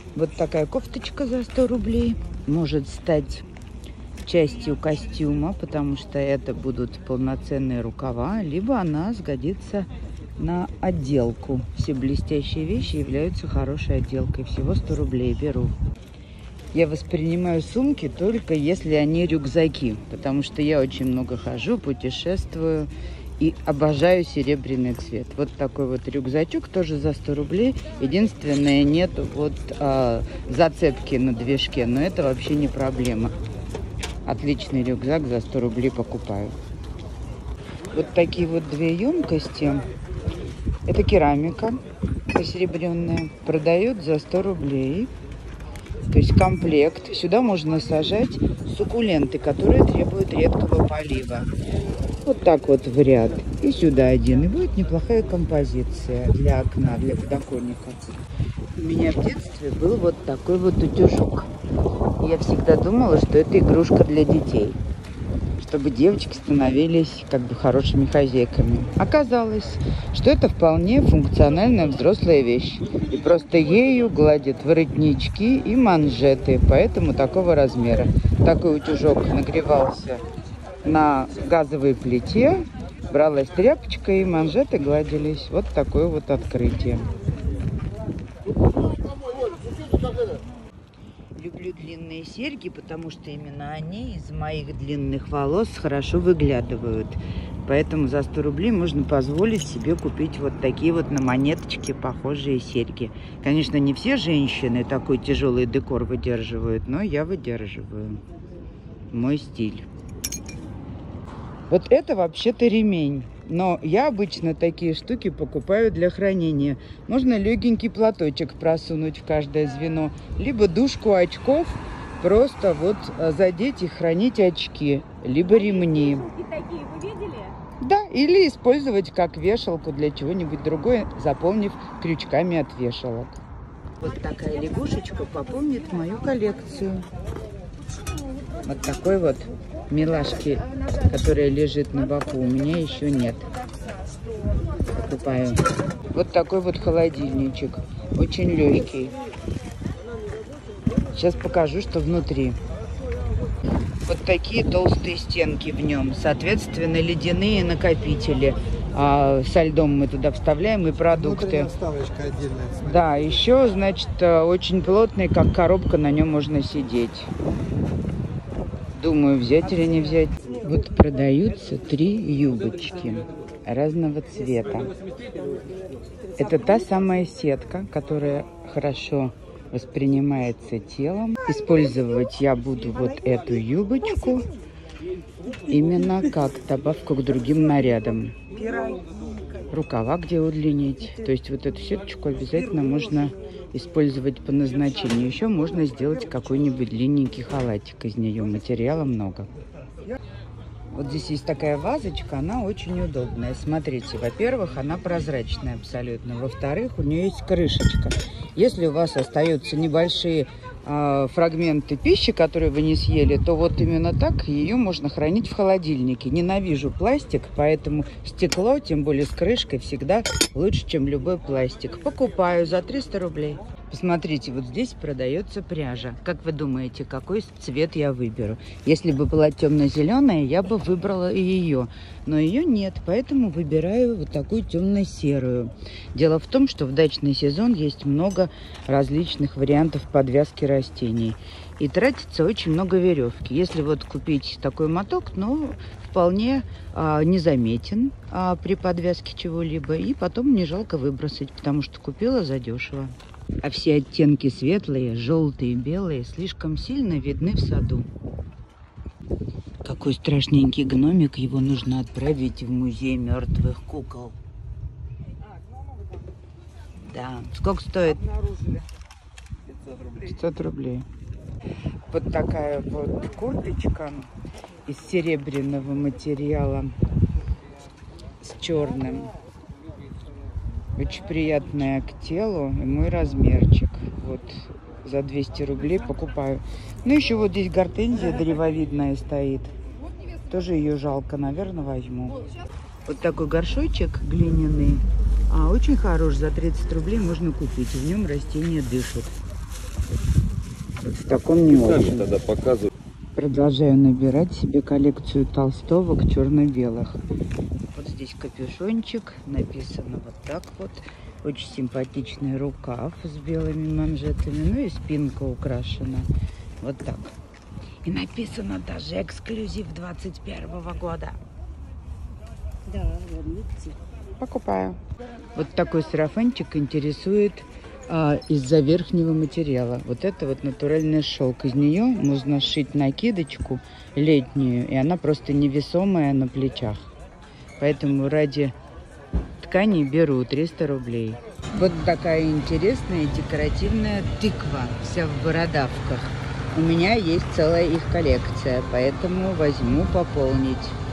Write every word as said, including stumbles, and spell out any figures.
Вот такая кофточка за сто рублей. Может стать частью костюма, потому что это будут полноценные рукава, либо она сгодится на отделку. Все блестящие вещи являются хорошей отделкой. Всего сто рублей беру. Я воспринимаю сумки только если они рюкзаки, потому что я очень много хожу, путешествую и обожаю серебряный цвет. Вот такой вот рюкзачок тоже за сто рублей. Единственное, нет вот а, зацепки на движке, но это вообще не проблема. Отличный рюкзак за сто рублей покупаю. Вот такие вот две емкости. Это керамика посеребренная. Продают за сто рублей. То есть комплект. Сюда можно сажать суккуленты, которые требуют редкого полива. Вот так вот в ряд. И сюда один. И будет неплохая композиция для окна, для подоконника. У меня в детстве был вот такой вот утюжок. Я всегда думала, что это игрушка для детей. Чтобы девочки становились как бы хорошими хозяйками. Оказалось, что это вполне функциональная взрослая вещь. И просто ею гладят воротнички и манжеты, поэтому такого размера. Такой утюжок нагревался на газовой плите, бралась тряпочка и манжеты гладились. Вот такое вот открытие. Люблю длинные серьги, потому что именно они из моих длинных волос хорошо выглядывают. Поэтому за сто рублей можно позволить себе купить вот такие вот на монеточке похожие серьги. Конечно, не все женщины такой тяжелый декор выдерживают, но я выдерживаю. Мой стиль. Вот это вообще-то ремень. Но я обычно такие штуки покупаю для хранения. Можно легенький платочек просунуть в каждое звено. Либо дужку очков, просто вот задеть и хранить очки. Либо ремни. Такие вы видели? Да, или использовать как вешалку для чего-нибудь другое, заполнив крючками от вешалок. Вот такая лягушечка пополнит мою коллекцию. Вот такой вот милашки, которая лежит на боку, у меня еще нет. Покупаю. Вот такой вот холодильничек. Очень легкий. Сейчас покажу, что внутри. Вот такие толстые стенки в нем. Соответственно, ледяные накопители. А со льдом мы туда вставляем и продукты. Да, еще, значит, очень плотный, как коробка, на нем можно сидеть. Думаю, взять или не взять. Вот продаются три юбочки разного цвета. Это та самая сетка, которая хорошо воспринимается телом. Использовать я буду вот эту юбочку именно как добавку к другим нарядам. Рукава где удлинить. То есть вот эту сеточку обязательно можно использовать по назначению. Еще можно сделать какой-нибудь длинненький халатик из нее. Материала много. Вот здесь есть такая вазочка, она очень удобная. Смотрите, во-первых, она прозрачная абсолютно. Во-вторых, у нее есть крышечка. Если у вас остаются небольшие э, фрагменты пищи, которые вы не съели, то вот именно так ее можно хранить в холодильнике. Ненавижу пластик, поэтому стекло, тем более с крышкой, всегда лучше, чем любой пластик. Покупаю за триста рублей. Посмотрите, вот здесь продается пряжа. Как вы думаете, какой цвет я выберу? Если бы была темно-зеленая, я бы выбрала и ее. Но ее нет, поэтому выбираю вот такую темно-серую. Дело в том, что в дачный сезон есть много различных вариантов подвязки растений. И тратится очень много веревки. Если вот купить такой моток, ну, вполне а, незаметен а, при подвязке чего-либо. И потом не жалко выбросить, потому что купила задешево. А все оттенки светлые, желтые, белые слишком сильно видны в саду. Какой страшненький гномик, его нужно отправить в музей мертвых кукол. Да. Сколько стоит? пятьсот рублей. пятьсот рублей. Вот такая вот курточка из серебряного материала с черным. Очень приятная к телу и мой размерчик. Вот за двести рублей покупаю. Ну еще вот здесь гортензия древовидная стоит. Тоже ее жалко, наверное, возьму. Вот такой горшочек глиняный. А, очень хорош, за тридцать рублей можно купить. В нем растения дышат. В таком не очень. Тогда показываю. Продолжаю набирать себе коллекцию толстовок черно-белых. Вот здесь капюшончик, написано вот так вот. Очень симпатичный рукав с белыми манжетами, ну и спинка украшена. Вот так. И написано даже эксклюзив двадцать первого года. Да, вот видите. Покупаю. Вот такой сарафанчик интересует а, из-за верхнего материала. Вот это вот натуральный шелк. Из нее можно сшить накидочку летнюю, и она просто невесомая на плечах. Поэтому ради ткани беру триста рублей. Вот такая интересная декоративная тыква, вся в бородавках. У меня есть целая их коллекция, поэтому возьму пополнить.